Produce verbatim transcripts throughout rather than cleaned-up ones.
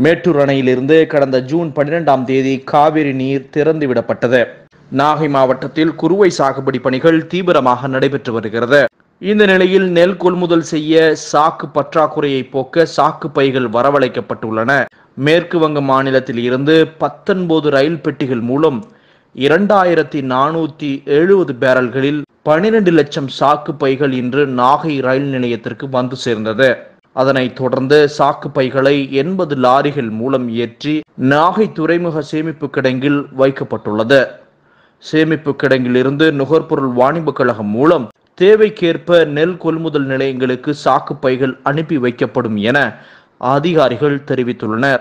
மேட்டூர் அணையிலிருந்து கடந்த ஜூன் பன்னிரெண்டாம் தேதி காவிரி நீர் திறந்துவிடப்பட்டது. நாகை மாவட்டத்தில் குறுவை சாகுபடி பணிகள் தீவிரமாக நடைபெற்று வருகிறது. இந்த நிலையில் நெல் கொள்முதல் செய்ய சாக்கு பற்றாக்குறையை போக்க சாக்கு பைகள் வரவழைக்கப்பட்டுள்ளன. மேற்கு வங்க மாநிலத்தில் இருந்து பத்தொன்பது ரயில் பெட்டிகள் மூலம் இரண்டாயிரத்தி நானூத்தி எழுபது பேரல்களில் பனிரெண்டு லட்சம் சாக்கு பைகள் இன்று நாகை ரயில் நிலையத்திற்கு வந்து சேர்ந்தது. அதனைத் தொடர்ந்து சாக்கு பைகளை எண்பது லாரிகள் மூலம் ஏற்றி நாகை துறைமுக சேமிப்பு கிடங்கில் வைக்கப்பட்டுள்ளது. சேமிப்பு கிடங்கில் இருந்து நுகர்பொருள் வாணிப கழகம் மூலம் தேவைக்கேற்ப நெல் கொள்முதல் நிலையங்களுக்கு சாக்கு பைகள் அனுப்பி வைக்கப்படும் என அதிகாரிகள் தெரிவித்துள்ளனர்.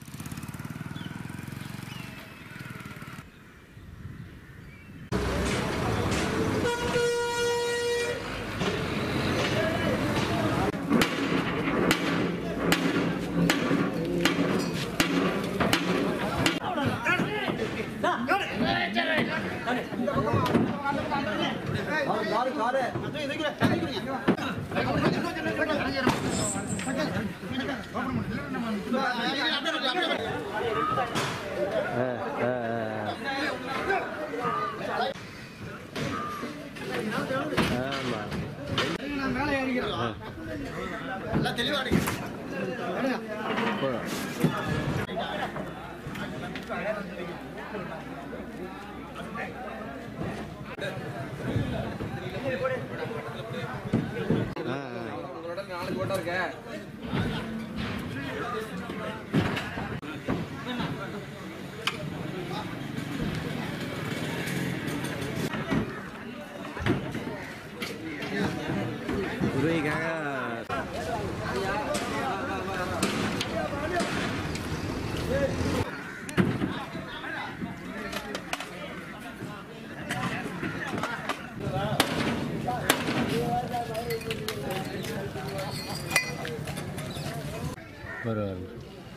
बरोबर.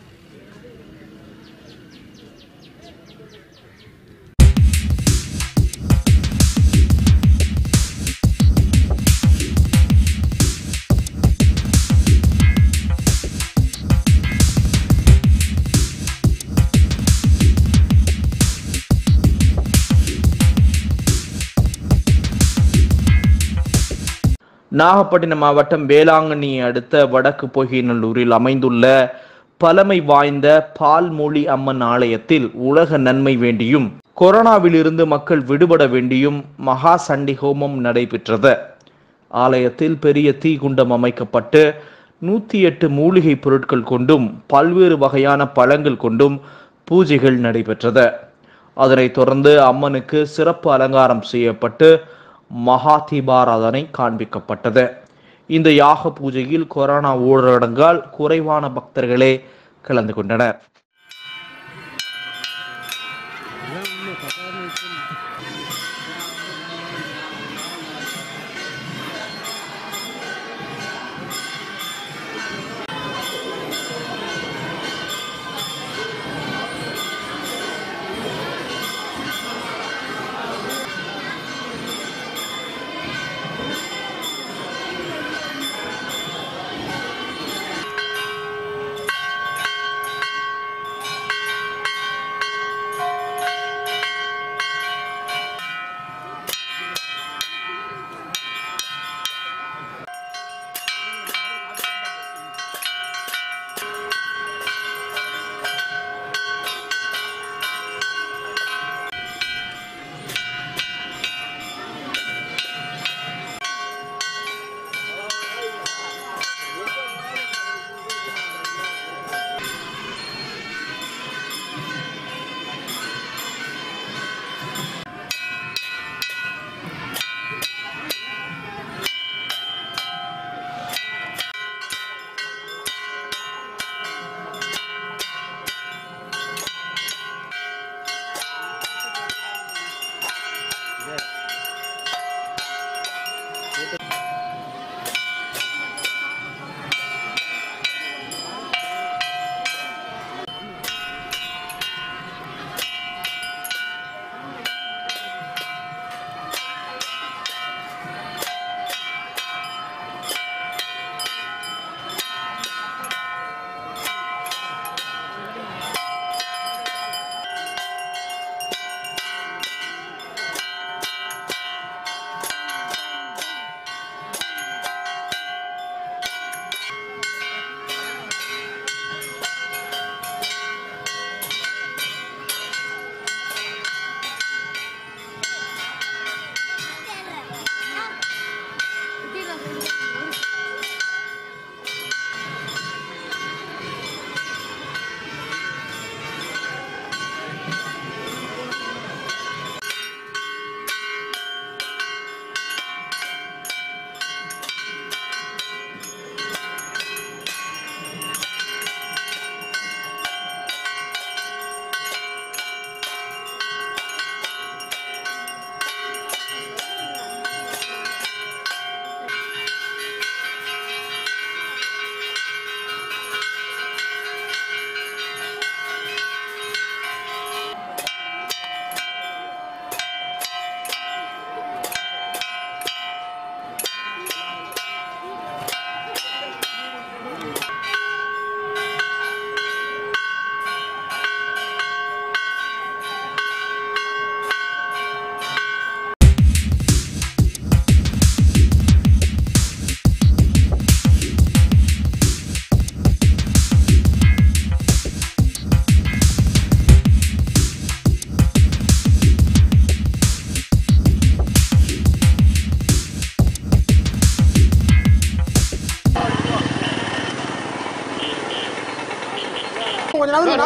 நாகப்பட்டினம் மாவட்டம் வேளாங்கண்ணியை அடுத்த வடக்கு பொய்கைநல்லூரில் அமைந்துள்ள பழமை வாய்ந்த பால்மொழி அம்மன் ஆலயத்தில் உலக நன்மை வேண்டியும் கொரோனாவிலிருந்து மக்கள் விடுபட வேண்டியும் மகா சண்டி ஹோமம் நடைபெற்றது. ஆலயத்தில் பெரிய தீக்குண்டம் அமைக்கப்பட்டு நூத்தி எட்டு மூலிகை பொருட்கள் கொண்டும் பல்வேறு வகையான பழங்கள் கொண்டும் பூஜைகள் நடைபெற்றது. அதனைத் தொடர்ந்து அம்மனுக்கு சிறப்பு அலங்காரம் செய்யப்பட்டு மகா தீபாராதனை காண்பிக்கப்பட்டது. இந்த யாக பூஜையில் கொரோனா ஊரடங்கால் குறைவான பக்தர்களே கலந்து கொண்டனர்.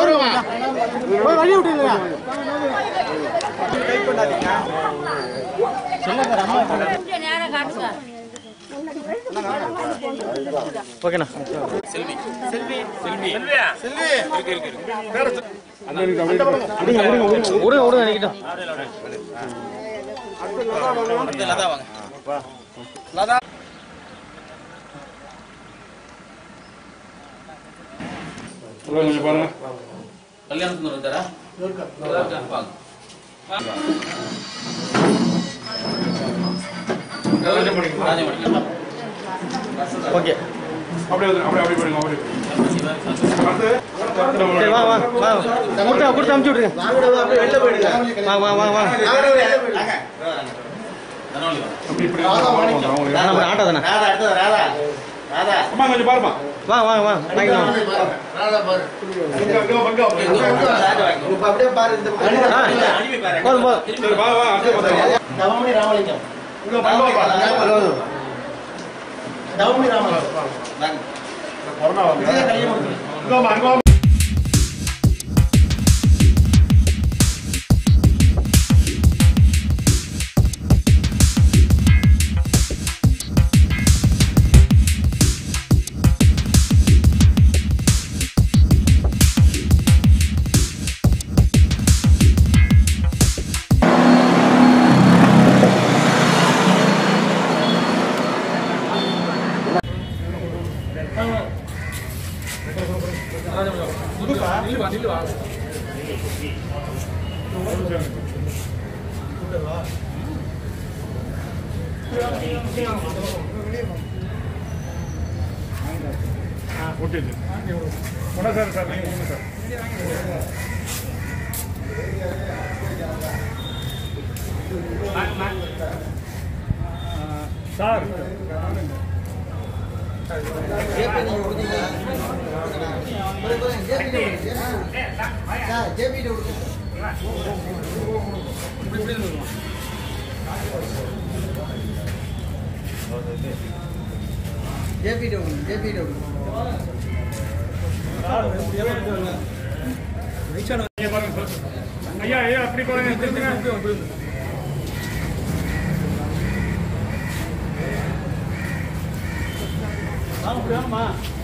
ஓகேண்ணா. செல்வி செல்வி செல்வி செல்வி இருக்கு இருக்கு இருக்கு. அந்த விடுங்க விடுங்க விடுங்க விடுங்க நிக்கிட்டோம். அடுத்து லதா வாங்க. வா. லதா கொஞ்சம் பாருங்க. கல்யாணத்துக்கு வந்தாரா? வாங்க. ஓகே அப்படியே அப்படியே அப்படியே போடுங்க அப்படியே சரி வா வா வா கொடுத்து கொடுத்து அமுச்சு விடுங்க அப்படியே வெளில போயிடுங்க வா வா வா வா அப்படி இப்படி நம்ம ஆட்டோ தானே ராதா அடுத்து ராதா ராதா அம்மா கொஞ்சம் பாருமா வா வா வா வாங்க ராதா பாரு இங்க அங்க அங்க ராதா இப்ப அப்படியே பாரு இந்த அனுப்பி பாரு போடு போடு சரி வா வா அப்படியே பாரு தவமணி ராமலிங்கம் இங்க பாருங்க பாரு தவமணி ராமலிங்கம் வாங்க கொரோனா வாங்க இங்க வாங்க சார் ஐயா ஐயா அப்படி பாருங்க ஆமா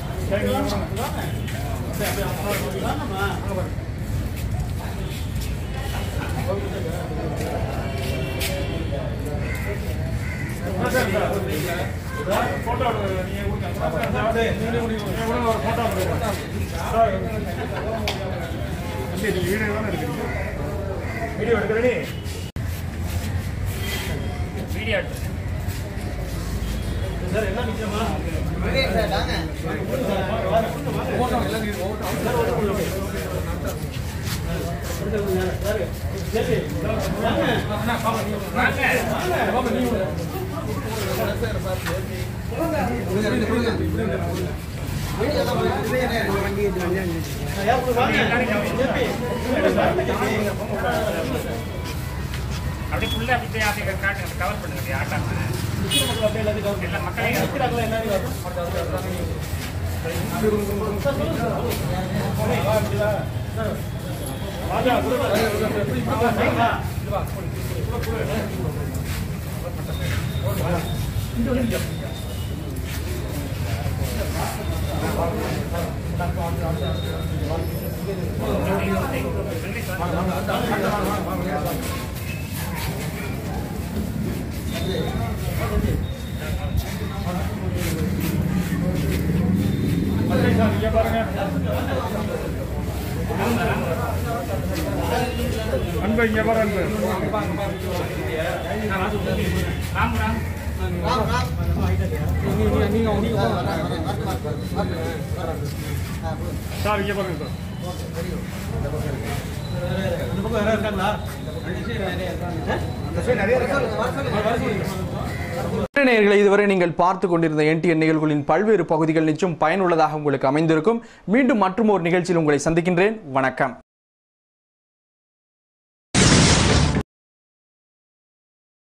போட்டோ வீடியோ எடுக்கிறேன் வீடியோ எடுத்து சார் என்ன நிச்சயமா அப்படி ஃபுல்லா அப்படியே அப்படியே காட்டுங்க கவர் பண்ணுங்க ஆட்டாம எல்லாம் மக்களே இருக்கிறாங்களா எல்லாரும் அன்பு இங்க பாரு அன்பு ராம் ராம் சார் இங்க பாருங்க நேயர்களை இதுவரை நீங்கள் பார்த்து கொண்டிருந்த என்டிஎன் நிகழ்வுகளின் பல்வேறு பகுதிகள் நிச்சயம் பயனுள்ளதாக உங்களுக்கு அமைந்திருக்கும். மீண்டும் மற்றும் ஒரு நிகழ்ச்சியில் உங்களை சந்திக்கின்றேன். வணக்கம்.